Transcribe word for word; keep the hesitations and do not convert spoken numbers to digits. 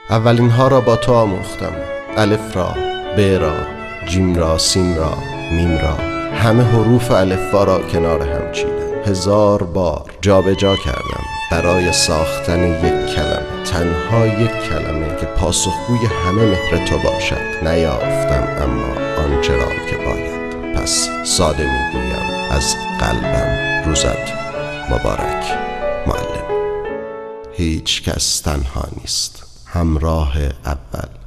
اولین ها را با تو آموختم، الف را، ب را، جیم را، سین را، میم را، همه حروف الفبا را کنار هم چیدم. هزار بار جا به جا کردم برای ساختن یک کلمه، تنها یک کلمه که پاسخگوی همه مهر تو باشد. نیافتم اما آنچه را که باید، پس ساده میگویم از قلبم روزت مبارک معلم. هیچ کس تنها نیست، همراه اول